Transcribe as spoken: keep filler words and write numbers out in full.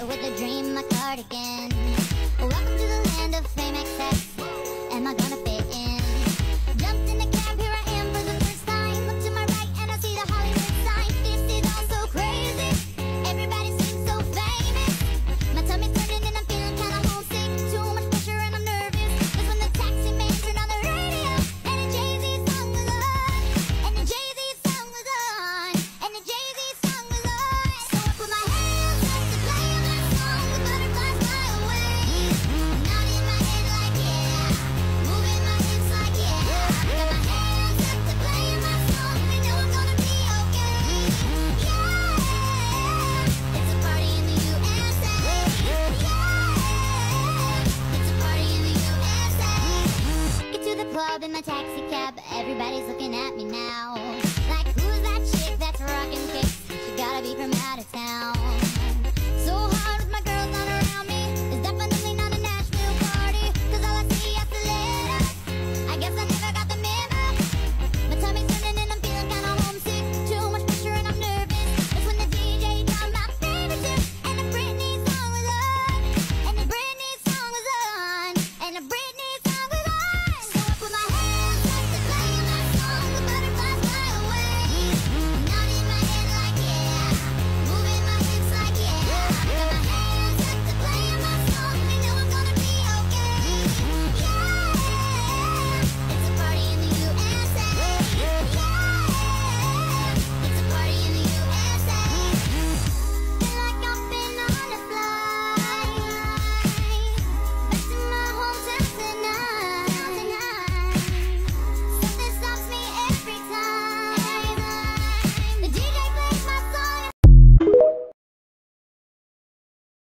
with a dream, my cardigan. Welcome to the land of fame excess. Am I gonna fit in? Jumped in the cab, here I am for the first time. Look to my right and I see the Hollywood sign. This is all so crazy, everybody seems so famous. My tummy's turning and I'm feeling kinda homesick. Too much pressure and I'm nervous. That's when the taxi man turned on the radio, and the Jay-Z song was on. And the Jay-Z song was on. And the Jay-Z song was on. So I put my hands up to play my song. The butterflies fly away. Nodding my head like yeah, moving my hips like yeah. Got my hands up to play my song. I know I'm gonna be okay. Yeah, it's a party in the U S A. Yeah, it's a party in the U S A. Get to the club in my taxi cab. Everybody's looking at me now. Like, who's that chick that's rockin' kicks? She gotta be from out of town.